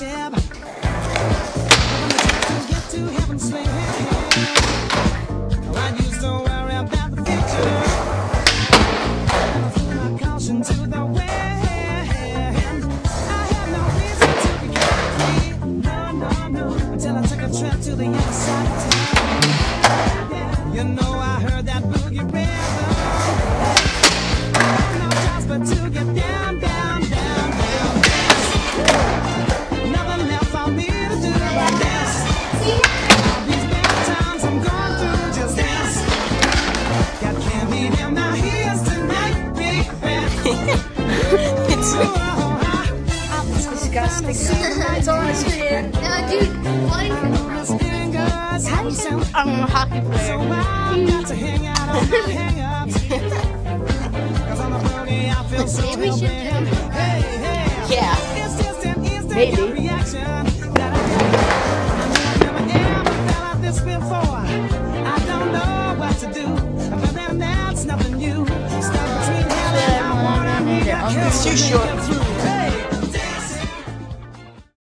It's disgusting. It's on the screen. No, dude, why? I'm a hockey player. Maybe we should do Yeah. Maybe. It's too short.